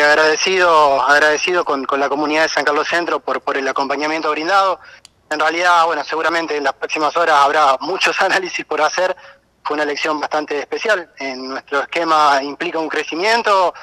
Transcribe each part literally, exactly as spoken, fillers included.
eh, agradecido, agradecido con, con la comunidad de San Carlos Centro por, por el acompañamiento brindado. En realidad, bueno, seguramente en las próximas horas habrá muchos análisis por hacer. Fue una elección bastante especial. En nuestro esquema implica un crecimiento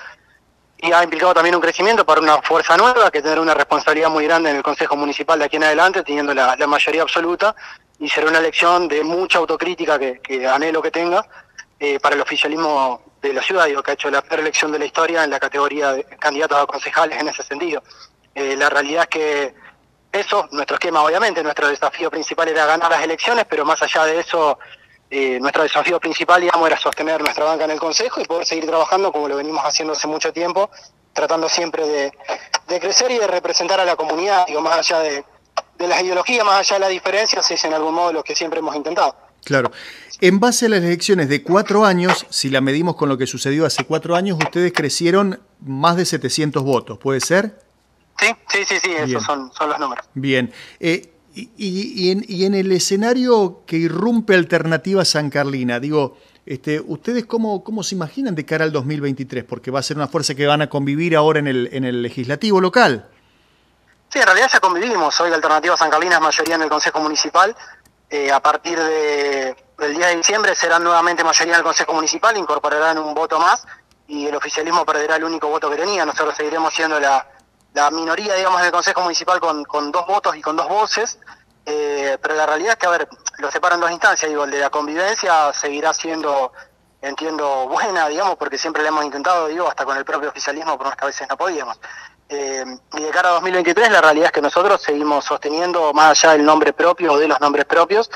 y ha implicado también un crecimiento para una fuerza nueva que tendrá una responsabilidad muy grande en el Consejo Municipal de aquí en adelante, teniendo la, la mayoría absoluta, y será una elección de mucha autocrítica que, que anhelo que tenga eh, para el oficialismo de la ciudad, digo, que ha hecho la peor elección de la historia en la categoría de candidatos a concejales en ese sentido. Eh, la realidad es que eso, nuestro esquema obviamente, nuestro desafío principal era ganar las elecciones, pero más allá de eso, eh, nuestro desafío principal, digamos, era sostener nuestra banca en el Consejo y poder seguir trabajando como lo venimos haciendo hace mucho tiempo, tratando siempre de, de crecer y de representar a la comunidad, digo, más allá de, de las ideologías, más allá de las diferencias, es en algún modo lo que siempre hemos intentado. Claro. En base a las elecciones de cuatro años, si la medimos con lo que sucedió hace cuatro años, ustedes crecieron más de setecientos votos, ¿puede ser? Sí, sí, sí, sí, esos son, son los números. Bien. Eh, y, y, en, y en el escenario que irrumpe Alternativa San Carlina, digo, este, ¿ustedes cómo, cómo se imaginan de cara al dos mil veintitrés? Porque va a ser una fuerza que van a convivir ahora en el, en el legislativo local. Sí, en realidad ya convivimos. Hoy Alternativa San Carlina es mayoría en el Consejo Municipal. Eh, a partir de, del diez de diciembre serán nuevamente mayoría en el Consejo Municipal, incorporarán un voto más y el oficialismo perderá el único voto que tenía. Nosotros seguiremos siendo la, la minoría, digamos, del Consejo Municipal con, con dos votos y con dos voces, eh, pero la realidad es que, a ver, lo separan dos instancias, digo, el de la convivencia seguirá siendo, entiendo, buena, digamos, porque siempre la hemos intentado, digo, hasta con el propio oficialismo, pero unas veces no podíamos. Eh, y de cara a dos mil veintitrés la realidad es que nosotros seguimos sosteniendo, más allá del nombre propio o de los nombres propios,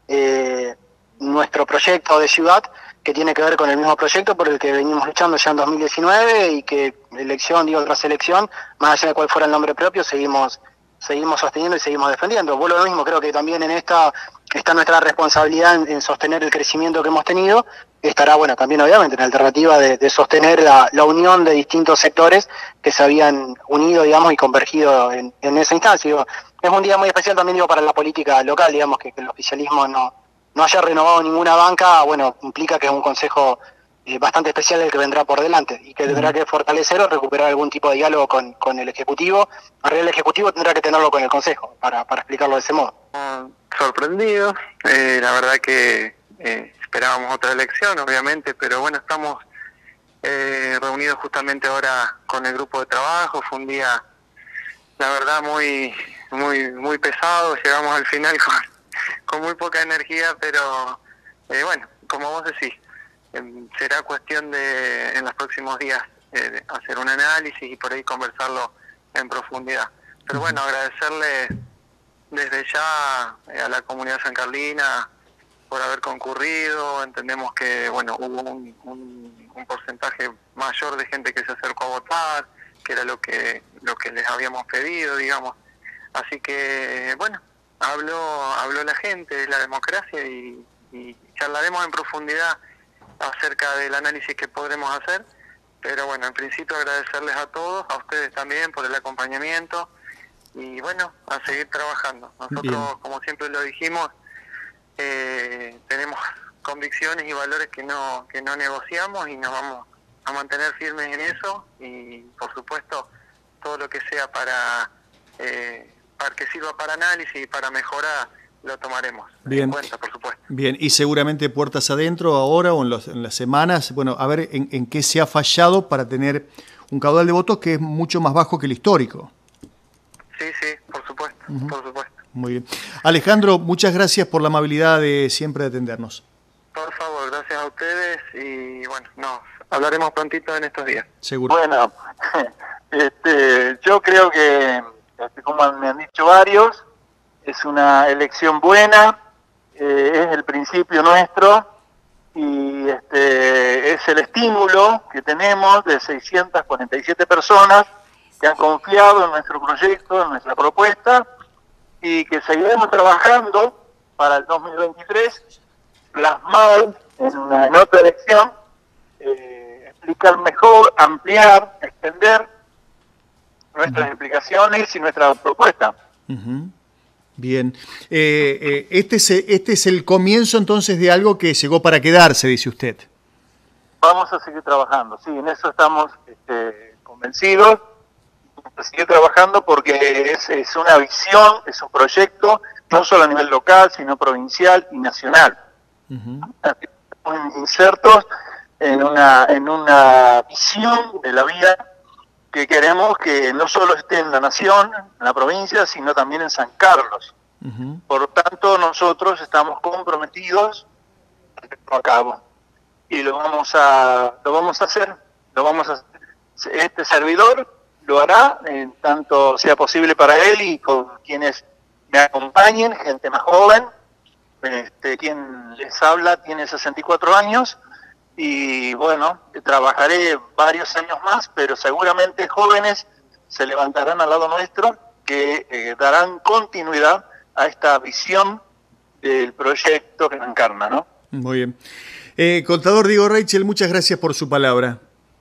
eh, nuestro proyecto de ciudad, que tiene que ver con el mismo proyecto por el que venimos luchando ya en dos mil diecinueve y que elección, digo, tras elección, más allá de cuál fuera el nombre propio, seguimos seguimos sosteniendo y seguimos defendiendo. Vuelvo a lo mismo, creo que también en esta está nuestra responsabilidad en, en sostener el crecimiento que hemos tenido. Estará, bueno, también obviamente en la alternativa de, de sostener la, la unión de distintos sectores que se habían unido, digamos, y convergido en, en esa instancia. Digo, es un día muy especial también, digo, para la política local, digamos, que, que el oficialismo no, no haya renovado ninguna banca, bueno, implica que es un consejo eh, bastante especial el que vendrá por delante y que tendrá que fortalecer o recuperar algún tipo de diálogo con, con el Ejecutivo. Ahora el Ejecutivo tendrá que tenerlo con el Consejo, para, para explicarlo de ese modo. Sorprendido, eh, la verdad que eh, esperábamos otra elección, obviamente, pero bueno, estamos eh, reunidos justamente ahora con el grupo de trabajo. Fue un día, la verdad, muy muy muy pesado. Llegamos al final con, con muy poca energía, pero eh, bueno, como vos decís, eh, será cuestión de en los próximos días eh, hacer un análisis y por ahí conversarlo en profundidad. Pero bueno, agradecerle desde ya eh, a la comunidad San Carlina por haber concurrido. Entendemos que bueno, hubo un, un, un porcentaje mayor de gente que se acercó a votar, que era lo que lo que les habíamos pedido, digamos. Así que bueno, habló habló la gente de la democracia y, y charlaremos en profundidad acerca del análisis que podremos hacer. Pero bueno, en principio agradecerles a todos, a ustedes también por el acompañamiento. Y bueno, a seguir trabajando. Nosotros, bien, como siempre lo dijimos, eh, tenemos convicciones y valores que no que no negociamos y nos vamos a mantener firmes en eso. Y por supuesto, todo lo que sea para, eh, para que sirva para análisis y para mejorar, lo tomaremos bien en cuenta, por supuesto. Bien, y seguramente puertas adentro ahora o en, los, en las semanas, bueno, a ver en, en qué se ha fallado para tener un caudal de votos que es mucho más bajo que el histórico. Sí, sí, por supuesto, uh-huh. por supuesto. Muy bien. Alejandro, muchas gracias por la amabilidad de siempre de atendernos. Por favor, gracias a ustedes y bueno, nos hablaremos prontito en estos días. Seguro. Bueno, este, yo creo que, como me han dicho varios, es una elección buena, eh, es el principio nuestro y este, es el estímulo que tenemos de seiscientas cuarenta y siete personas que han confiado en nuestro proyecto, en nuestra propuesta, y que seguiremos trabajando para el dos mil veintitrés, plasmar en, una, en otra elección, eh, explicar mejor, ampliar, extender nuestras uh-huh. explicaciones y nuestra propuesta. Uh-huh. Bien. Eh, eh, este, es, este es el comienzo entonces de algo que llegó para quedarse, dice usted. Vamos a seguir trabajando, sí, en eso estamos... Este, convencidos, seguir trabajando porque es, es una visión, es un proyecto, no solo a nivel local, sino provincial y nacional. Uh-huh. Estamos insertos en una, en una visión de la vida que queremos que no solo esté en la nación, en la provincia, sino también en San Carlos. Uh-huh. Por tanto, nosotros estamos comprometidos a cabo y lo vamos a lo vamos a hacer, lo vamos a hacer. Este servidor lo hará en tanto sea posible para él y con quienes me acompañen, gente más joven. Este, quien les habla tiene sesenta y cuatro años y bueno, trabajaré varios años más, pero seguramente jóvenes se levantarán al lado nuestro que eh, darán continuidad a esta visión del proyecto que nos encarna, ¿no? Muy bien. Eh, contador Diego Reichel, muchas gracias por su palabra.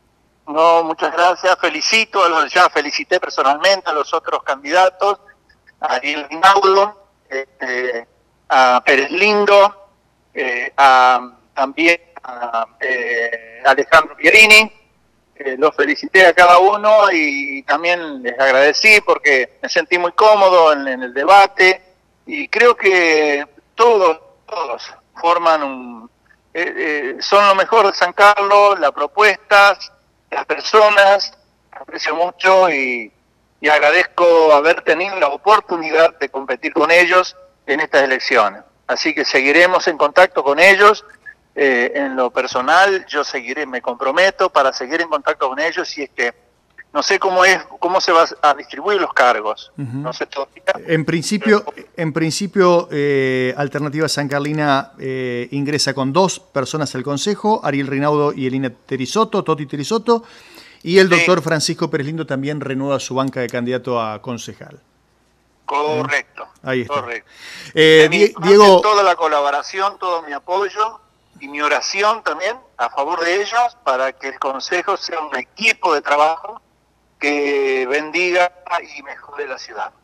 No, muchas gracias. Felicito, a los, ya felicité personalmente a los otros candidatos, a Ariel Rinaudo, este, a Pérez Lindo, eh, a, también a eh, Alejandro Pierini. Eh, los felicité a cada uno y también les agradecí porque me sentí muy cómodo en, en el debate y creo que todos, todos forman un... Eh, eh, son lo mejor de San Carlos, las propuestas, las personas, aprecio mucho y, y agradezco haber tenido la oportunidad de competir con ellos en estas elecciones. Así que seguiremos en contacto con ellos. Eh, en lo personal, yo seguiré, me comprometo para seguir en contacto con ellos y es que no sé cómo es, cómo se van a distribuir los cargos. Uh-huh. No sé todavía. En principio, pero... en principio eh, Alternativa San Carlina eh, ingresa con dos personas al Consejo, Ariel Rinaudo y Elina Terisotto, Toti Terisotto, y el sí. doctor Francisco Pérez Lindo también renueva su banca de candidato a concejal. Correcto. ¿Eh? Ahí está. Correcto. Eh, Die Diego, toda la colaboración, todo mi apoyo y mi oración también a favor de ellos para que el Consejo sea un equipo de trabajo que bendiga y mejore la ciudad.